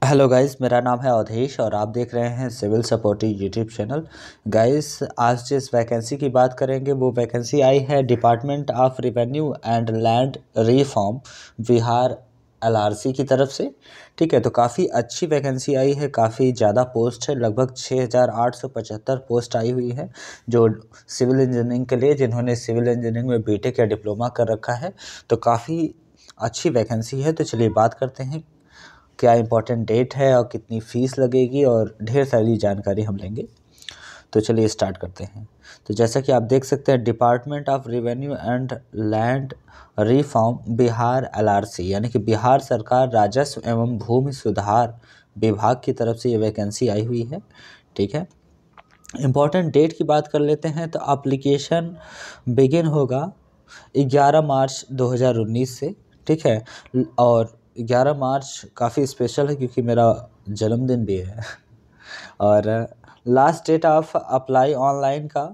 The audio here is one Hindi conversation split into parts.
हेलो गाइस, मेरा नाम है अवधेश और आप देख रहे हैं सिविल सपोर्टी यूट्यूब चैनल। गाइस, आज जिस वैकेंसी की बात करेंगे वो वैकेंसी आई है department of revenue and land reform Bihar LRC की तरफ से। ठीक है, तो काफ़ी अच्छी वैकेंसी आई है, काफ़ी ज़्यादा पोस्ट है, लगभग 6875 पोस्ट आई हुई है जो सिविल इंजीनियरिंग के लिए, जिन्होंने सिविल इंजीनियरिंग में बीटेक या डिप्लोमा कर रखा है। तो काफ़ी अच्छी वैकेंसी है। तो चलिए बात करते हैं क्या इम्पोर्टेंट डेट है और कितनी फ़ीस लगेगी और ढेर सारी जानकारी हम लेंगे। तो चलिए स्टार्ट करते हैं। तो जैसा कि आप देख सकते हैं, department of revenue and land reform Bihar LRC, यानी कि बिहार सरकार राजस्व एवं भूमि सुधार विभाग की तरफ से ये वैकेंसी आई हुई है। ठीक है, इम्पॉर्टेंट डेट की बात कर लेते हैं। तो एप्लीकेशन बिगिन होगा 11 मार्च 2019 से। ठीक है, और 11 मार्च काफ़ी स्पेशल है क्योंकि मेरा जन्मदिन भी है। और last date of apply online का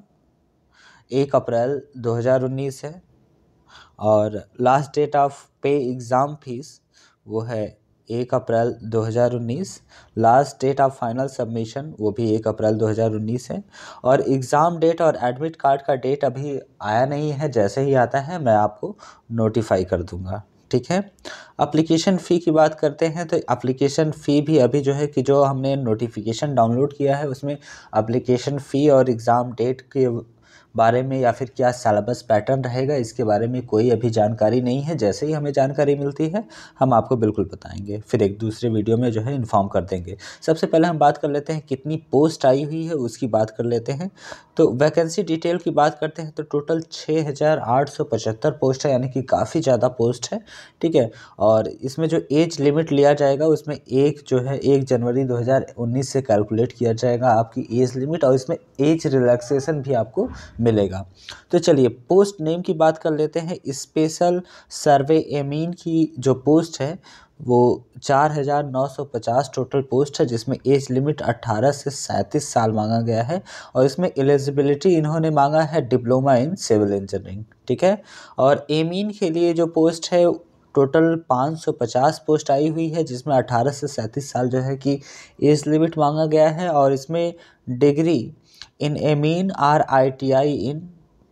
1 अप्रैल 2019 है। और last date of pay exam fees वो है 1 April 2019। Last date of final submission वो भी 1 अप्रैल 2019 है। और एग्ज़ाम डेट और एडमिट कार्ड का डेट अभी आया नहीं है, जैसे ही आता है मैं आपको नोटिफाई कर दूंगा। ठीक है, एप्लीकेशन फ़ी की बात करते हैं। तो एप्लीकेशन फ़ी भी अभी जो है कि जो हमने नोटिफिकेशन डाउनलोड किया है उसमें एप्लीकेशन फ़ी और एग्ज़ाम डेट के बारे में या फिर क्या सिलेबस पैटर्न रहेगा इसके बारे में कोई अभी जानकारी नहीं है। जैसे ही हमें जानकारी मिलती है हम आपको बिल्कुल बताएंगे, फिर एक दूसरे वीडियो में जो है इन्फॉर्म कर देंगे। सबसे पहले हम बात कर लेते हैं कितनी पोस्ट आई हुई है, उसकी बात कर लेते हैं। तो वैकेंसी डिटेल की बात करते हैं तो टोटल 6875 पोस्ट है, यानी कि काफ़ी ज़्यादा पोस्ट है। ठीक है, और इसमें जो एज लिमिट लिया जाएगा उसमें एक जो है 1 जनवरी 2019 से कैलकुलेट किया जाएगा आपकी एज लिमिट, और इसमें एज रिलैक्सेशन भी आपको मिलेगा। तो चलिए पोस्ट नेम की बात कर लेते हैं। स्पेशल सर्वे एमीन की जो पोस्ट है वो 4950 टोटल पोस्ट है, जिसमें एज लिमिट 18 से 37 साल मांगा गया है। और इसमें एलिजिबिलिटी इन्होंने मांगा है डिप्लोमा इन सिविल इंजीनियरिंग। ठीक है, और एमीन के लिए जो पोस्ट है टोटल 550 पोस्ट आई हुई है, जिसमें 18 से 37 साल जो है कि एज लिमिट मांगा गया है। और इसमें डिग्री इन एमीन आर ITI इन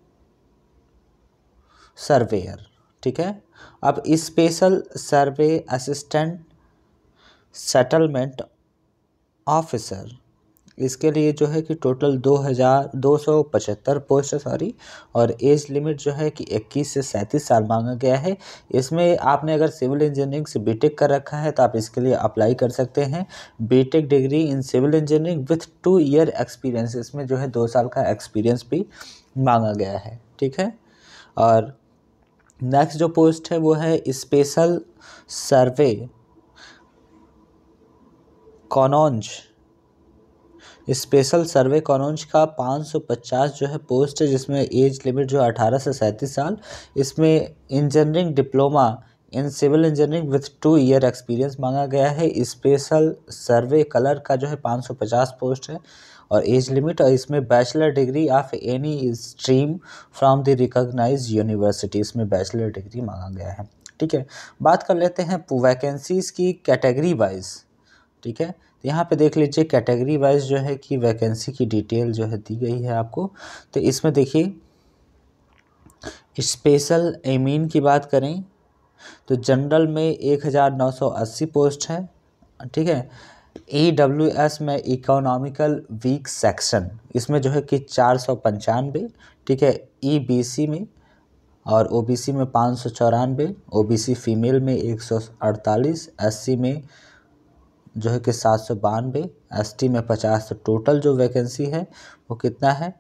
सर्वेयर। ठीक है, अब special survey assistant settlement officer, इसके लिए जो है कि टोटल 2275 पोस्ट है, सॉरी। और एज लिमिट जो है कि 21 से 37 साल मांगा गया है। इसमें आपने अगर सिविल इंजीनियरिंग से बीटेक कर रखा है तो आप इसके लिए अप्लाई कर सकते हैं। BTech degree in civil engineering with 2 year experience, इसमें जो है 2 साल का एक्सपीरियंस भी मांगा गया है। ठीक है, और नेक्स्ट जो पोस्ट है वो है स्पेशल सर्वे कॉनौंज। स्पेशल सर्वे कॉनौंज का 550 जो है पोस्ट है, जिसमें एज लिमिट जो 18 से 37 साल। इसमें engineering diploma in civil engineering with 2 year experience मांगा गया है। स्पेशल सर्वे कलर का जो है 550 पोस्ट है और एज लिमिट, और इसमें bachelor degree of any stream from the recognised university, इसमें बैचलर डिग्री मांगा गया है। ठीक है, बात कर लेते हैं वैकेंसीज़ की कैटेगरी वाइज। ठीक है, तो यहाँ पे देख लीजिए कैटेगरी वाइज जो है कि वैकेंसी की डिटेल जो है दी गई है आपको। तो इसमें देखिए स्पेशल एमीन की बात करें तो जनरल में 1980 पोस्ट है। ठीक है, EWS में इकोनॉमिकल वीक सेक्शन, इसमें जो है कि 495। ठीक है, EBC में और OBC में 594, OBC फीमेल में 148, SC में जो है कि 792, ST में 50। तो टोटल जो वैकेंसी है वो कितना है,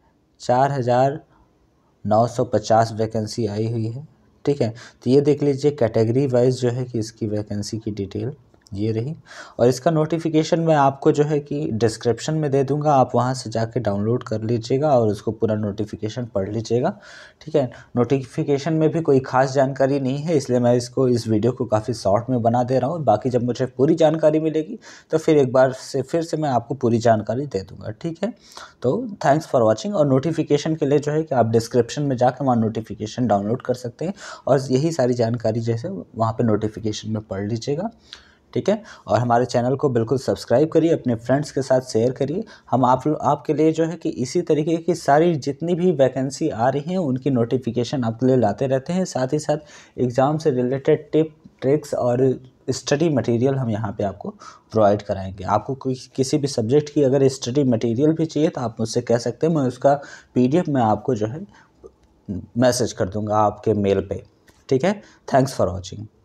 4950 वैकेंसी आई हुई है। ठीक है, तो ये देख लीजिए कैटेगरी वाइज जो है कि इसकी वैकेंसी की डिटेल ये रही। और इसका नोटिफिकेशन मैं आपको जो है कि डिस्क्रिप्शन में दे दूंगा, आप वहां से जाके डाउनलोड कर लीजिएगा और उसको पूरा नोटिफिकेशन पढ़ लीजिएगा। ठीक है, नोटिफिकेशन में भी कोई खास जानकारी नहीं है, इसलिए मैं इस वीडियो को काफ़ी शॉर्ट में बना दे रहा हूँ। बाकी जब मुझे पूरी जानकारी मिलेगी तो फिर एक बार से फिर से मैं आपको पूरी जानकारी दे दूँगा। ठीक है, तो थैंक्स फॉर वॉचिंग। और नोटिफिकेशन के लिए जो है कि आप डिस्क्रिप्शन में जाकर वहाँ नोटिफिकेशन डाउनलोड कर सकते हैं और यही सारी जानकारी जैसे वहाँ पर नोटिफिकेशन में पढ़ लीजिएगा। ठीक है। और हमारे चैनल को बिल्कुल सब्सक्राइब करिए, अपने फ्रेंड्स के साथ शेयर करिए। हम आपके लिए जो है कि इसी तरीके की सारी जितनी भी वैकेंसी आ रही हैं उनकी नोटिफिकेशन आपके लिए लाते रहते हैं। साथ ही साथ एग्ज़ाम से रिलेटेड टिप ट्रिक्स और स्टडी मटेरियल हम यहाँ पे आपको प्रोवाइड कराएंगे। आपको कोई किसी भी सब्जेक्ट की अगर स्टडी मटेरियल भी चाहिए तो आप मुझसे कह सकते हैं, मैं उसका PDF मैं आपको जो है मैसेज कर दूंगा आपके मेल पे। ठीक है। Thanks for watching.